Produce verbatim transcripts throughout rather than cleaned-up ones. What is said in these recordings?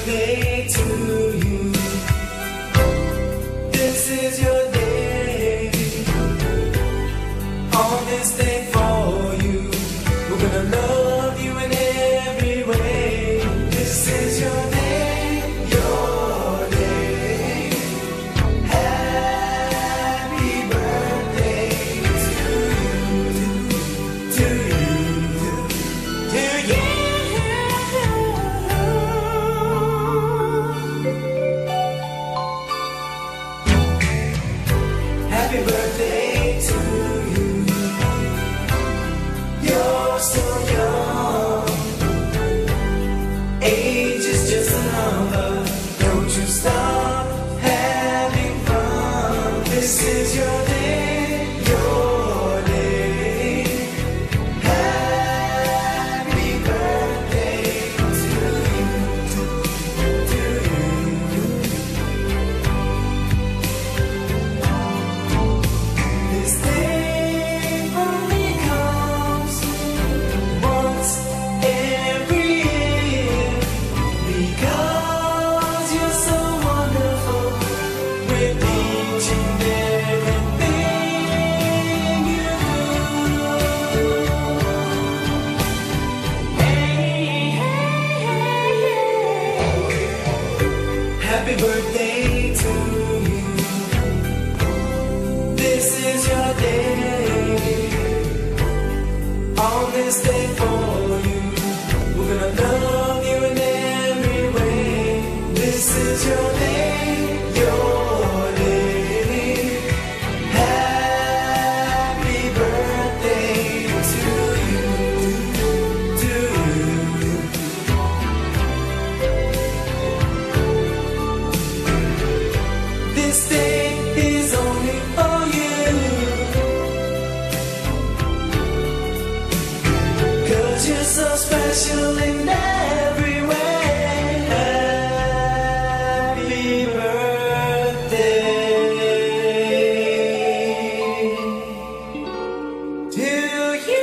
birthday to you. This is your day. On this day for you, we're gonna love you in every way. This is your day, your day. Happy birthday to you, to you, to you. Happy birthday to you. You're so young. Age is just a number. Don't you stop having fun. This is your day, your day. Happy birthday to you, to you. This day only comes once every year, because you're so wonderful with each and everything you do. Hey, hey, hey, hey. Happy birthday to you. This is your day. On this day for you, we're gonna love you in every way. This is your day, your day. Happy birthday to you, to you. This day is only for you, 'cause you're so special in every way. Happy birthday to you.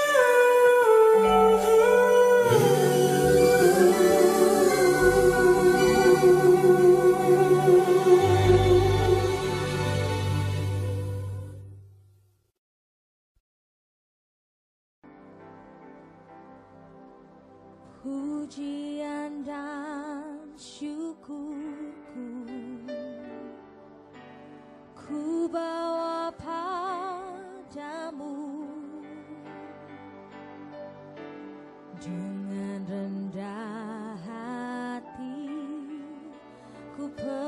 Pujian dan syukurku ku bawa padamu, dengan rendah hati ku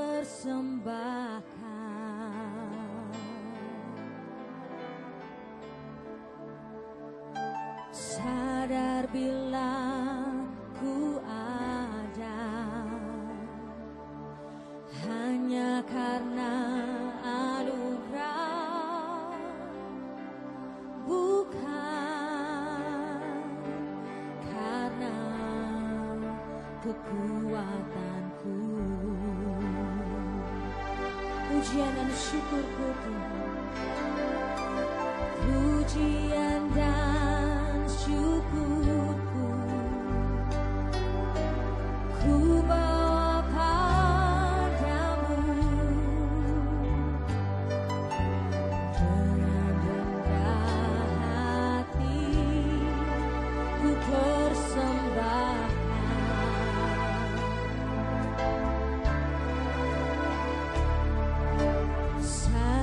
persembahkan. Sadar bila ku ada hanya karena anugerah, bukan karena kekuatanku. Pujian dan syukurku Tuhan, pujian dan syukurku ku bawa padamu, dengan rendah hati ku persembahkan.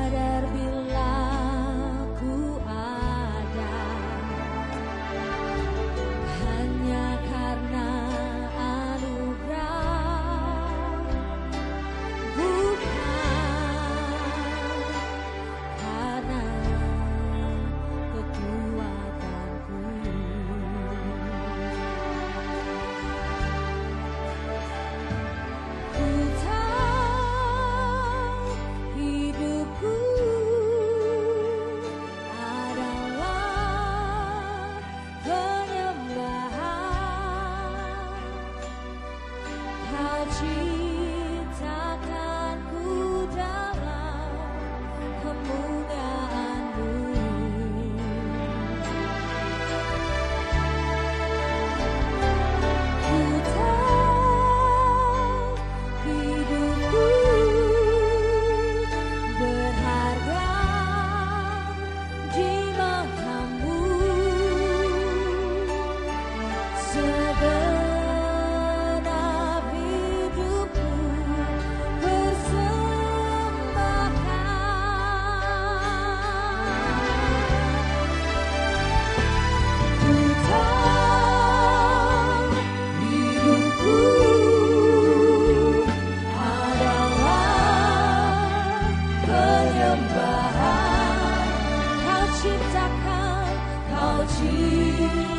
persembahan, Kau ciptakan, Kau ciptakan.